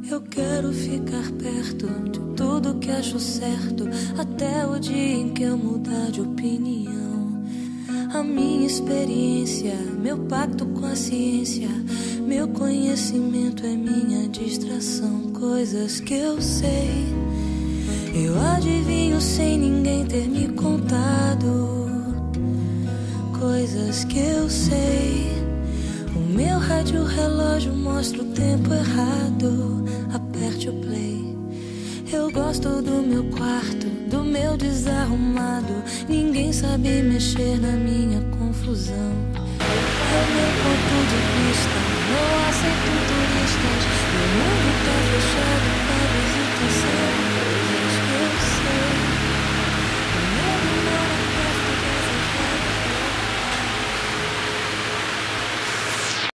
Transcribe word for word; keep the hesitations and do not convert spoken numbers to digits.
Eu quero ficar perto de tudo que acho certo, até o dia em que eu mudar de opinião. A minha experiência, meu pacto com a ciência, meu conhecimento é minha distração. Coisas que eu sei, eu adivinho sem ninguém ter me contado. Coisas que eu sei, o meu rádio relógio mostra o tempo errado. Aperte o play. Eu gosto do meu quarto, do meu desarrumado. Ninguém sabe mexer na minha confusão. É meu ponto de vista, não aceito turistas.